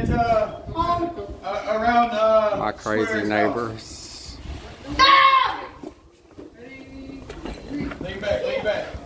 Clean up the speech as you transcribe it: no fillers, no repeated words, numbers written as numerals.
at around My crazy neighbors. Lean back, lean back.